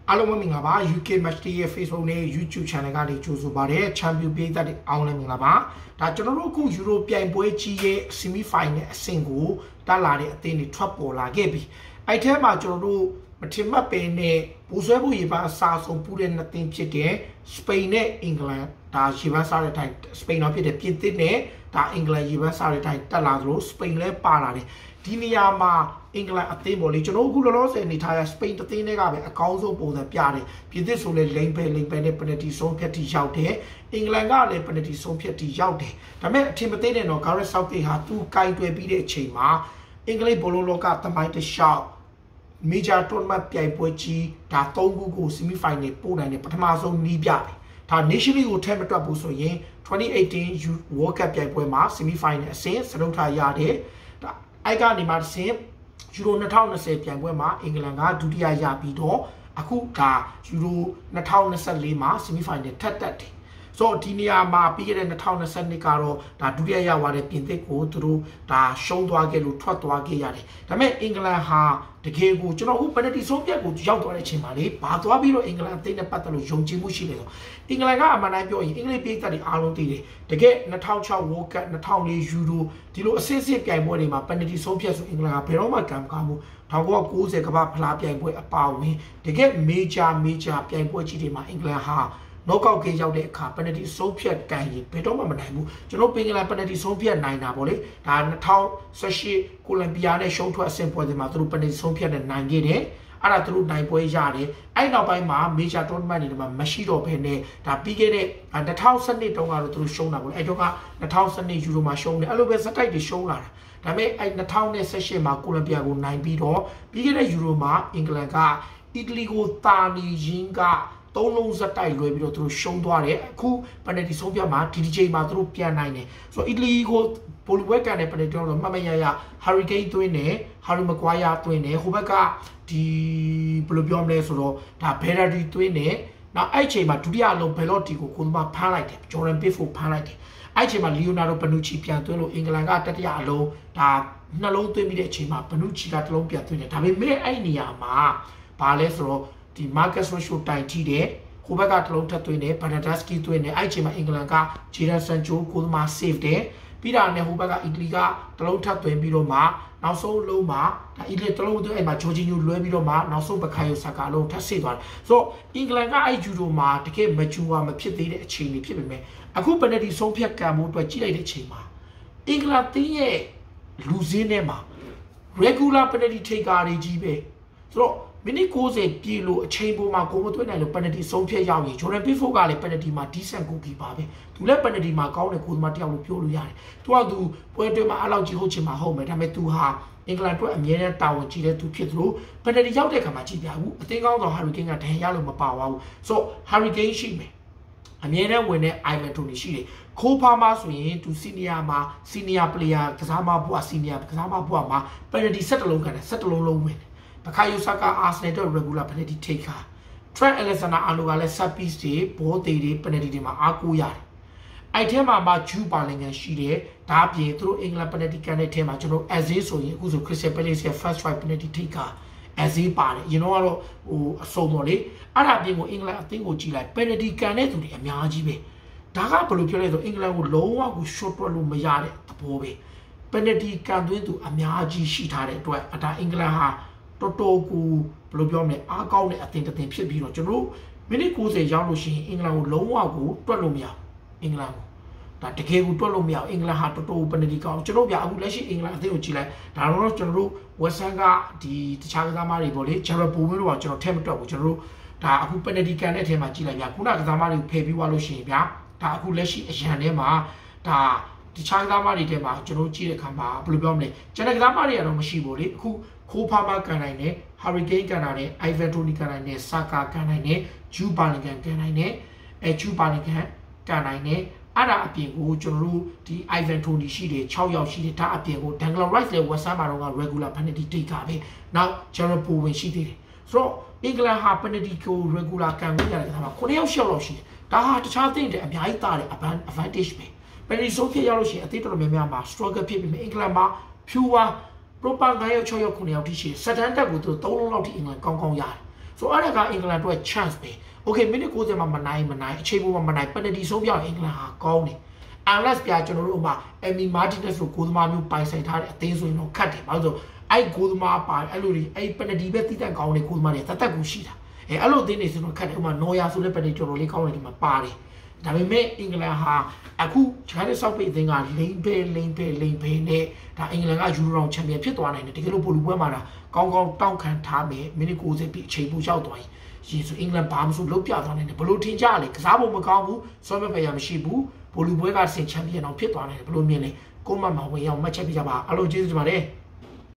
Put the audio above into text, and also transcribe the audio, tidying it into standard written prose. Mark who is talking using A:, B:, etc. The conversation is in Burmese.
A: အားလုံးပဲမင်္ဂလာပါ UK Match Day ရဲ့ Facebook နဲ့ YouTube Channel ကနေကြိုဆိုပါတယ် Champion ပြည်သက်တွေအားလုံးမင်္ဂလာပါဒါကျွန်တော်တို့အခု Euro ပြိုင်ပွဲကြီးရဲ့ Semi Final အဆင့်ကိုတက်လာတဲ့အသင်းတွေထွက်ပေါ်လာခဲ့ပြီအဲ့ထဲမှာကျွန်တော်တို့မထင်မှတ်ပင်နဲ့ဘူဆွဲဖို့ရေပန်းအစားဆုံးပူတဲ့နှစ်သင်းဖြစ်တဲ့ Spain နဲ့ England ဒါရေပန်းစားတဲ့အတိုင်း Spain တော့ဖြစ်တဲ့ပြင်သစ်နဲ့ဒါ England ရေပန်းစားတဲ့အတိုင်းတက်လာသလို Spain လည်းပါလာတယ်ဒီနေရာမှာအင်္ဂလန်အသင်းပေါ်လေကျွန်တော်အခုလောလောဆယ်နေထားရစပိန်အသင်းတွေကပဲအကောင်းဆုံးပုံစံပြတယ်ပြည်သစ်ဆိုလဲလိမ့်ပဲနဲ့ပယ်နယ်တီဆုံးဖြတ်တီရောက်တယ်အင်္ဂလန်ကလည်းပယ်နယ်တီဆုံးဖြတ်တီရောက်တယ်ဒါပေမဲ့အထင်မသေးတဲ့တော့ Gareth Southgate ဟာသူကင်တွယ်ပြီးတဲ့အချိန်မှာအင်္ဂလိပ်ဘောလုံးလောကသမိုင်းတစ်လျှောက် Major Tournament ပြိုင်ပွဲကြီးဒါ3ခုကို Semi Final ပို့နိုင်တဲ့ပထမဆုံးနီးပြတယ်ဒါ Nation League ကိုထည့်မတွက်ဘူးဆိုရင်2018 World Cup ပြိုင်ပွဲမှာ Semi Final အဆင့်စတုထရတယ်ဒါအဲ့ကနေမှတစ်ဆင့်ယူရို2020ပြိုင်ပွဲမှာအင်္ဂလန်ကဒုတိယရပြီးတော့အခုဒါယူရို2024မှာ Semi Final ထပ်တက်တယ်ဆိုတော့ဒီနေရာမှာပြီးခဲ့တဲ့2022ကတော့ဒါဒုတိယရသွားတဲ့ပြင်သစ်ကိုသူတို့ဒါရှုံးသွားခဲ့လို့ထွက်သွားခဲ့ရတယ်ဒါပေမဲ့အင်္ဂလန်ဟာတကယ်ကိုကျွန်တော်အခုပယ်နယ်တီဆုံးဖြတ်ကိုရောက်သွားတဲ့အချိန်မှာလေဘာသွားပြီးတော့အင်္ဂလန်အသင်းနဲ့ပတ်သက်လို့ယုံကြည်မှုရှိတယ်ဆိုအင်္ဂလန်ကအမှန်တမ်းပြောရင်အင်္ဂလိပ်ပြည်သက်တွေအားလုံးသိတယ်တကယ်2006 World Cup 2004 Euro ဒီလိုအဆင့်ဆင့်ပြိုင်ပွဲတွေမှာပယ်နယ်တီဆုံးဖြတ်ဆိုအင်္ဂလန်ကဘယ်တော့မှကံမကောင်းဘူး1990ကမ္ဘာဖလားပြိုင်ပွဲအပါအဝင်တကယ် major ပြိုင်ပွဲကြီးတွေမှာအင်္ဂလန်ဟာknockout ကရောက်တဲ့အခါ penalty ဆုံးဖြတ်ကန်ရင်ဘယ်တော့မှမနိုင်ဘူးကျွန်တော်ပင်ကလာ penalty ဆုံးဖြတ်နိုင်တာပေါ့လေဒါ2018ကိုလံဘီယာနဲ့ရှုံးထွက်အဆင့်ပွဲတွေမှာသူတို့ penalty ဆုံးဖြတ်နဲ့နိုင်ခဲ့တယ်အဲ့ဒါသူတို့နိုင်ပွဲရတယ်အဲ့နောက်ပိုင်းမှာ major tournament တွေမှာမရှိတော့ဘဲနဲ့ဒါပြီးခဲ့တဲ့2012တုန်းကတော့သူတို့ရှုံးတာပေါ့လေအဲ့တော့က2012 Euro မှာရှုံးတယ်အဲ့လိုပဲစတိုက်တွေရှုံးလာတာဒါပေမဲ့အဲ့2018မှာကိုလံဘီယာကိုနိုင်ပြီးတော့ပြီးခဲ့တဲ့ Euro မှာအင်္ဂလန်ကအီတလီကိုတာနေရင်းက3လုံးစတိုက်လွှဲပြီးတော့သူတို့ရှုံးသွားတယ်အခုပယ်နယ်တီဆုံးဖြတ်မှာဒီချိန်မှာသူတို့ပြန်နိုင်တယ်ဆိုတော့အီတလီကိုပိုလီဝက်ကန်နဲ့ပယ်နယ်တီတော့မှတ်မရရဟာရီကိန်းသွင်းတယ်ဟာရီမကွာယာသွင်းတယ်ဟိုဘက်ကဒီဘယ်လိုပြောမလဲဆိုတော့ဒါဘယ်ရာဒီသွင်းတယ်နောက်အဲ့ချိန်မှာဒုတိယအလုံးဘယ်လော့တီကိုကိုယ်မဖမ်းလိုက်တယ်ဂျော်ဒန်ပစ်ဖို့ဖမ်းလိုက်တယ်အဲ့ချိန်မှာလီယိုနာဒိုဘနူချီပြန်သွင်းလို့အင်္ဂလန်ကတတိယအလုံးဒါနှလုံးသွင်းပြီးတဲ့အချိန်မှာဘနူချီကတစ်လုံးပြန်သွင်းတယ်ဒါပေမဲ့အဲ့နေရာမှာဘာလဲဆိုတော့ဒီ Marcus Rashford တိုင်ထိတယ်ဟိုဘက်ကတလုံးထပ်သွင်းတယ်ဘန်နာဒက်စကီသွင်းတယ်အဲ့ချိန်မှာအင်္ဂလန်ကဂျေရန်ဆန်ချိုကိုသမား save တယ်ပြီးတာနဲ့ဟိုဘက်ကအီတလီကတလုံးထပ်သွင်းပြီးတော့မှနောက်ဆုံးလုံးမှာဒါအီတလီတလုံးသွင်းအဲ့မှာဂျော်ဂျီညိုလွှဲပြီးတော့မှနောက်ဆုံးဘခိုင်ယိုဆာကာလုံးထပ်ဆေးသွားတယ်ဆိုတော့အင်္ဂလန်ကအဲ့ဂျူဒိုမှာတကယ်မကျူဝါမဖြစ်သေးတဲ့အချိန်လေးဖြစ်ပေမဲ့အခုပယ်နယ်တီဆုံးဖြတ်ကံမှုအတွက်ကြည့်လိုက်တဲ့အချိန်မှာအင်္ဂလန်တင်းရဲ့လူစင်းထဲမှာ regular penalty taker တွေကြီးပဲဆိုတော့မိနစ်90ပြည့်လို့အချိန်ပေါ်မှာကိုမသွင်းနိုင်လို့ penalty ဆုံးဖြတ်ရောက်ရင်ဂျော်ဒန်ပစ်ဖို့ကလည်း penalty မှာ decent goalkeeper ပဲသူလည်း penalty မှာကောင်းတဲ့ကိုသမားတယောက်လို့ပြောလို့ရတယ်သူကသူပွဲတွဲမှာအဲ့လောက်ကြီးဟုတ်ချင်မှာဟုတ်မယ်ဒါပေမဲ့သူဟာအင်္ဂလန်အတွက်အမြဲတမ်းတာဝန်ကြီးတဲ့သူဖြစ်သလို penalty ရောက်တဲ့ခါမှာကြည့်ပြဘူးအသင်းကောင်းဆောင် Harry Kane ကဒဏ်ရလို့မပါသွားဘူးဆိုတော့ Harry Kane ရှိမယ်အမြဲတမ်းဝင်တဲ့ Ivan Toney ရှိတယ်ခိုးဖားမှာဆိုရင်သူ senior player ကစားမဘွား senior ကစားမဘွားမှာ penalty 7 လုံးခံတယ်7 လုံးဝင်ဘခိုင်ယိုဆာကာအာဆနယ်တော့ regular penalty taker Trent Alexander-Arnold ကလည်း set piece တွေဘောသေးတွေ penalty တွေမှာအားကိုးရတယ်အဲ့ထဲမှာဂျူပါလင်ကန်ရှိတယ်ဒါအပြင်သူတို့အင်္ဂလန် penalty ကန်တဲ့ထဲမှာကျွန်တော် Eze ဆိုရင်အခုဆို Crystal Palace ရဲ့ first try penalty taker Eze ပါတယ်you know ကတော့ဟိုအစုံပေါ့လေအဲ့ဒါအပြင်ကိုအင်္ဂလန်အသင်းကိုကြည့်လိုက် penalty ကန်တဲ့သူတွေအများကြီးပဲဒါကဘယ်လိုပြောလဲဆိုအင်္ဂလန်ကိုလုံးဝကို short တွက်လို့မရတဲ့သဘောပဲ penalty ကန်သွင်းသူအများကြီးရှိထားတဲ့အတွက်ဒါအင်္ဂလန်ဟာတော်တော်ကိုဘယ်လိုပြောမလဲအားကောင်းတဲ့အသင်းတစ်သင်းဖြစ်ပြီးတော့ကျွန်တော်မိနစ်90ရောက်လို့ရှိရင်အင်္ဂလန်ကိုလုံးဝကိုတွက်လို့မရအင်္ဂလန်ကိုဒါတကယ်ကိုတွက်လို့မရအင်္ဂလန်ဟာတော်တော်ပယ်နယ်တီကောင်းကျွန်တော်ပြအခုလက်ရှိအင်္ဂလန်အသင်းကိုကြည့်လိုက်ဒါတော့ကျွန်တော်တို့ဝက်ဆန်ကဒီတခြားကစားမတွေပေါ့လေဂျာရပိုဝင်းတို့ကကျွန်တော်ထည့်မတွက်ဘူးကျွန်တော်တို့ဒါအခုပယ်နယ်တီကန်တဲ့အထဲမှာကြည့်လိုက်ဗျာခုနကစားမတွေကိုဖယ်ပြီးသွားလို့ရှိရင်ဗျာဒါအခုလက်ရှိအရန်ထဲမှာဒါတခြားကစားမတွေထဲမှာကျွန်တော်ကြည့်တဲ့အခါမှာဘယ်လိုပြောမလဲကျန်တဲ့ကစားမတွေကတော့မရှိဘူးလေအခုခိုးဖားမကန်နိုင်တယ် Harry Kane ကန်နိုင်တယ် Ivan Toney ကန်နိုင်တယ် Saka ကန်နိုင်တယ် Jude Bellingham ကန်နိုင်တယ်Jude Bellingham ကန်နိုင်တယ်အဲ့ဒါအပြင်ကိုကျွန်တော်တို့ဒီ Ivan Toney ရှိတယ်6ယောက်ရှိတယ်ဒါအပြင်ကို Declan Rice လည်း West Ham မှာတော့ regular penalty taker ပဲနောက် Jarrod Bowen ရှိသေးတယ်ဆိုတော့အင်္ဂလန်ဟာ penalty ကို regular ကန်လို့ရတယ်ခါမှာ9ယောက်10ယောက်လောက်ရှိတယ်ဒါဟာတခြားအသင်းတွေအများကြီးတားတယ် advantage ပဲ penalty ဆုံးဖြတ်ရောက်လို့ရှိရင်အသင်းတော်တော်များများမှာ struggle ဖြစ်ပြီးအင်္ဂလန်မှာ pure proper 9ယောက်6ယောက်9ယောက်ထိရှိတယ်စတန်တက်ကိုသူ3လုံးလောက်ထိအင်္ဂလန်ကောင်းကောင်းရတယ်ဆိုအဲ့ဒါကအင်္ဂလန်အတွက် chance ပဲ okay မိနစ်90မှာမနိုင်အချိန်ပေါ်မှာမနိုင် penalty ဆုံးပြောင်းအင်္ဂလန်ဟာကောင်းတယ် unless ပြကျွန်တော်တို့ဥမာ Emi Martinez ကိုကိုသမားမျိုးပိုင်ဆိုင်ထားတဲ့အသင်းဆိုရင်တော့ခတ်တယ်ဘာလို့ဆိုအဲ့ကိုသမားပါအဲ့လိုတွေအဲ့ penalty ပဲတိတက်ကောင်းတယ်ကိုသမားတွေတက်ကိုရှိတာအဲ့လိုအသင်းတွေဆိုတော့ခတ်တယ်ဥမာ Neuer ဆိုလည်း penalty တော်တော်လေးကောင်းတယ်ဒီမှာပါတယ်ဒါပေမဲ့အင်္ဂလန်ဟာအခုဂျာနယ်ဆောက်ပိတ်အသင်းကလိမ့်ပဲနဲ့ဒါအင်္ဂလန်ကယူရိုချန်ပီယံဖြစ်သွားနိုင်တယ်တကယ်လို့ပိုလူပွဲမှာဒါကောင်းတောက်ခံထားမယ်မိနစ်90ပြည့်အချိန်ပိုရောက်သွားရင်ရေဆိုအင်္ဂလန်ဘာမှမဆိုလုံးပြသွားနိုင်တယ်ဘလို့ထင်ကြလေကစားဖို့မကောင်းဘူးစောမဲ့ပယ်ရမရှိဘူးပိုလူပွဲကဆင်ချန်ပီယံအောင်ဖြစ်သွားနိုင်တယ်ဘလို့မြင်လဲကိုမမဝင်အောင်မှတ်ချက်ပြကြပါအားလုံးကျေးဇူးတင်ပါတယ်